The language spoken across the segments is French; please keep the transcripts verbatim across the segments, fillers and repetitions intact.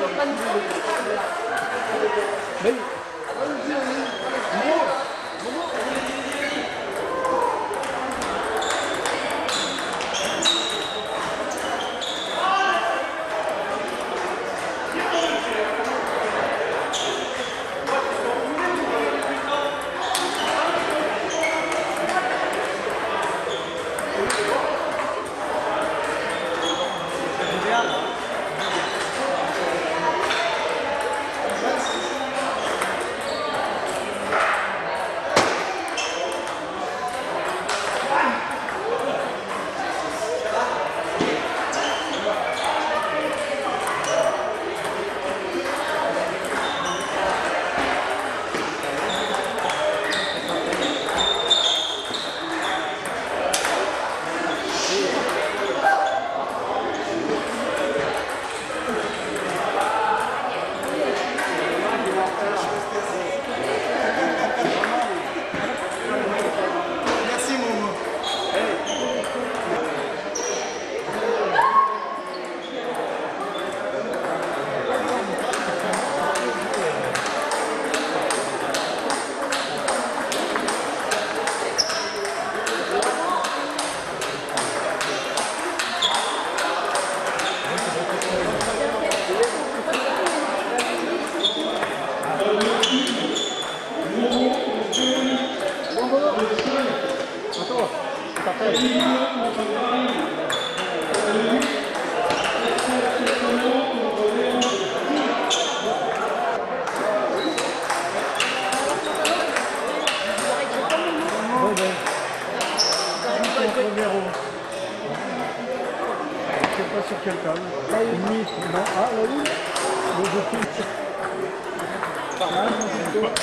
Mais... Sur quel câble? Là, il est mis. Non, ah, là, oui. Le jeu filtre. Ah, non, c'est tout.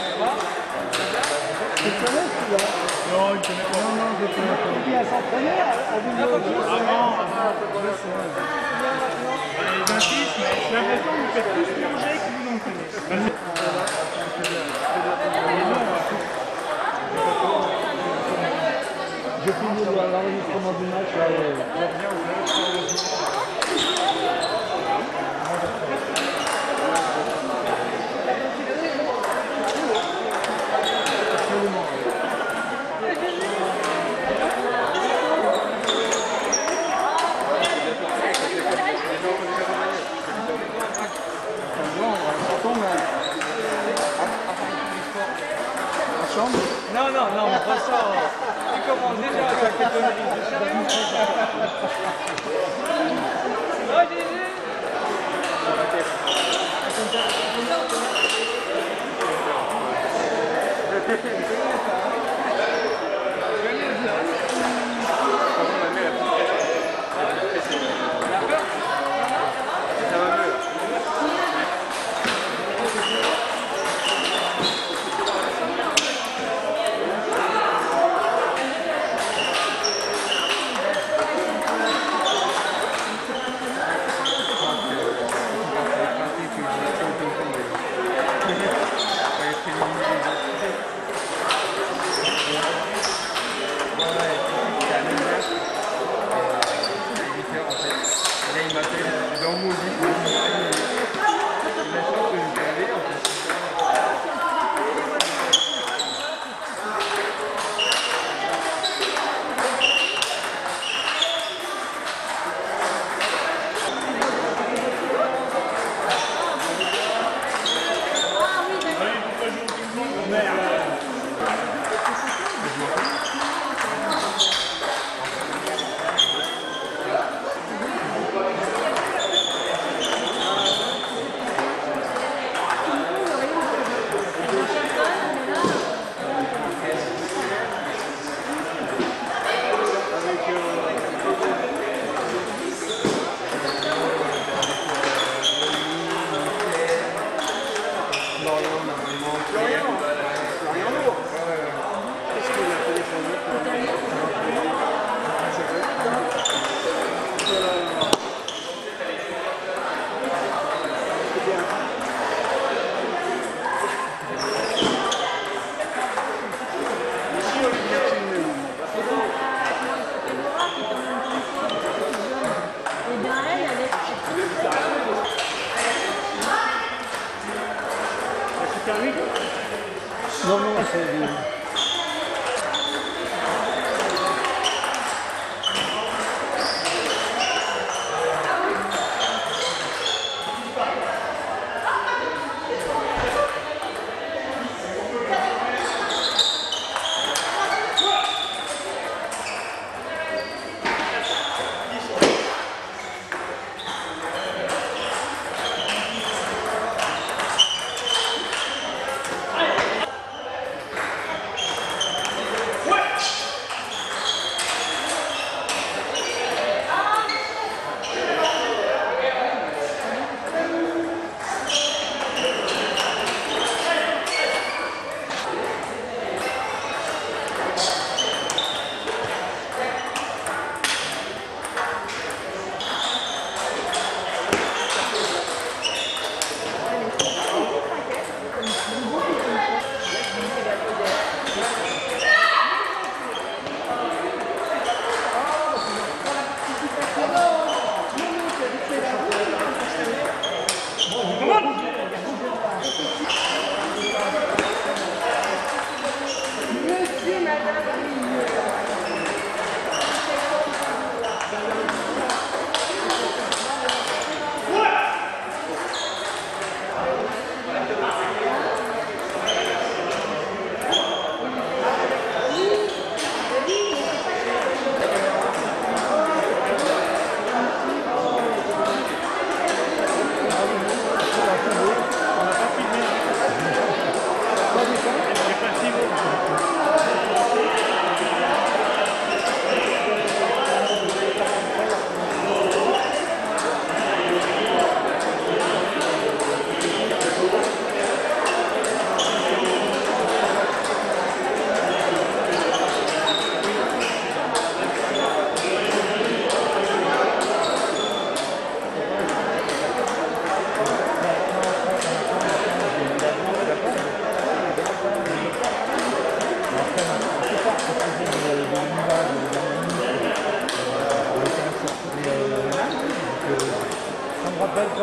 Tu le connais, celui-là? Non, il ne connaît pas. Non, non, je ne connais pas. Il vient s'entraîner à Villeneuve. Avant, avant. Il insiste, mais j'ai l'impression que vous faites plus purger que vous n'en connaissez. J'ai fini l'enregistrement du match, là, je reviens au non, non, non, on passe ça. Tu commences déjà à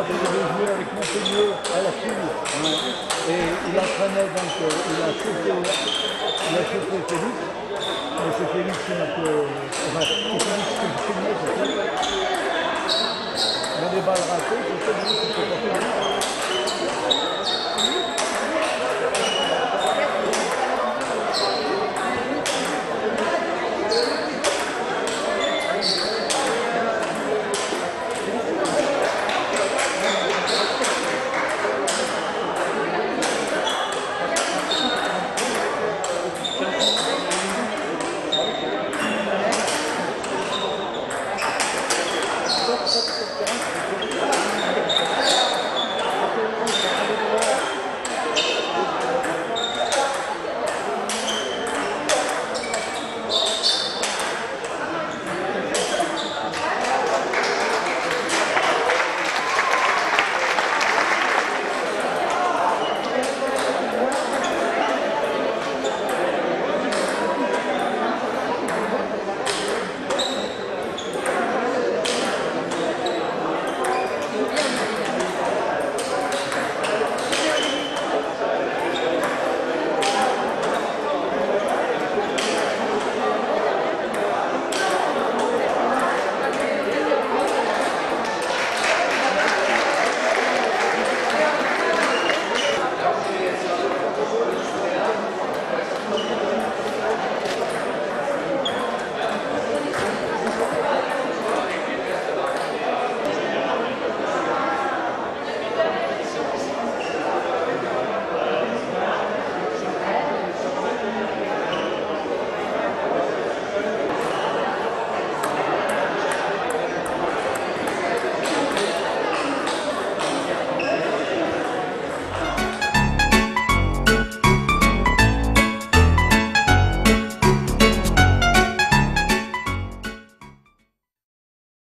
quand il devait jouer avec Montpellier à la Chine. Ouais. Et il entraînait donc, euh, il a chauffé, il a chauffé Félix. Mais c'est Félix qui m'a que. Enfin, c'est Félix qui me filmait, c'est tout. Il y a des balles ratées, c'est Félix qui s'est porté.